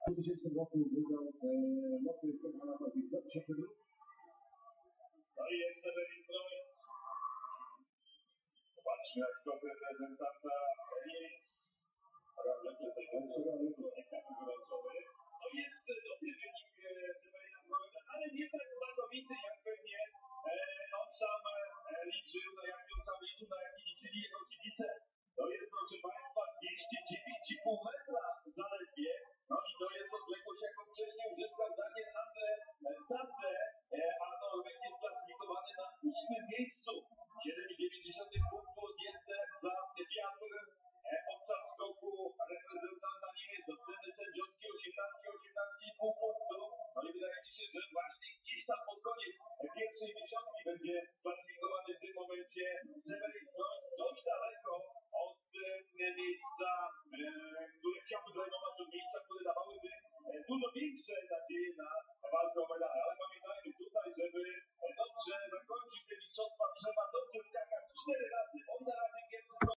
W 2000 roku wygrał mocny Kanada w 2002. No i jest Severin Florence. Popatrzmy na skok reprezentanta Niemiec. Równolegle tego gorącowy. No jest dobry wynik Severina Florence, ale nie tak znakomity, jak pewnie on sam liczył, no jak on sam liczył, na jaki liczyli jego kibice. To jest, proszę Państwa, 209,5 metra zaledwie. No i to jest odległość, jaką wcześniej uzyskał Daniel Tande, a Norweg jest klasyfikowany na 8. miejscu. 7,9 punktu odjęte za wiatr podczas skoku reprezentanta Niemiec. Do ceny sędziowskiej 18,5 punktu. No i wydaje mi się, że właśnie gdzieś tam pod koniec pierwszej dziesiątki będzie klasyfikowany w tym momencie Severin Florence, dość daleko od miejsca, które chciałby zajmować, do miejsca, które dawałyby dużo większe nadzieje na walkę o medale. Ale pamiętajmy tutaj, żeby dobrze zakończyć te mistrzostwa, trzeba dobrze skakać 4 razy.